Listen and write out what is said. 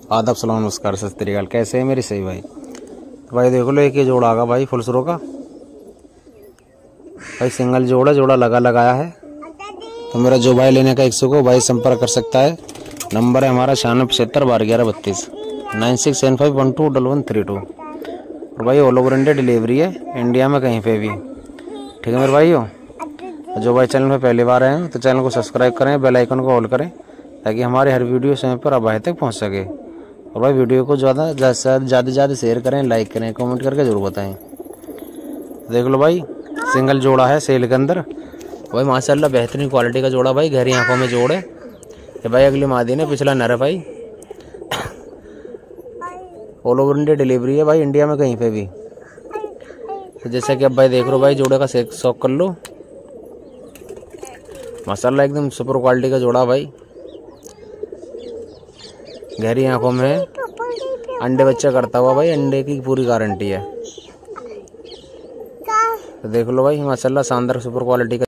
आदाब, सलाम, नमस्कार, सत श्री अकाल। कैसे है मेरी सही भाई? तो भाई देख लो, एक ये जोड़ा आगा भाई फुलसरो का भाई, सिंगल जोड़ा लगाया है। तो मेरा जो भाई लेने का इच्छुक हो भाई संपर्क कर सकता है। नंबर है हमारा 9675 1132 9675121132। और भाई ऑल ओवर इंडिया डिलीवरी है, इंडिया में कहीं पे भी। ठीक है मेरे भाई हो। जो भाई चैनल में पहली बार आए हैं तो चैनल को सब्सक्राइब करें, बेल आइकन को ऑल करें ताकि हमारे हर वीडियो समय पर आप तक पहुंच सके। और भाई वीडियो को ज़्यादा शेयर करें, लाइक करें, कमेंट करके ज़रूर बताएं। देख लो भाई, सिंगल जोड़ा है सेल के अंदर भाई, माशाल्लाह बेहतरीन क्वालिटी का जोड़ा भाई, गहरी आंखों में जोड़ है। ये भाई अगली मादी ने, पिछला नर है भाई। ऑल ओवर इंडिया डिलीवरी है भाई, इंडिया में कहीं पे भी। तो जैसा कि अब भाई देख लो भाई, जोड़े का शौक कर लो। माशाल्लाह एकदम सुपर क्वालिटी का जोड़ा भाई, गहरी आंखों में है, अंडे बच्चा करता हुआ भाई, अंडे की पूरी गारंटी है। तो देख लो भाई, माशाल्लाह शानदार सुपर क्वालिटी का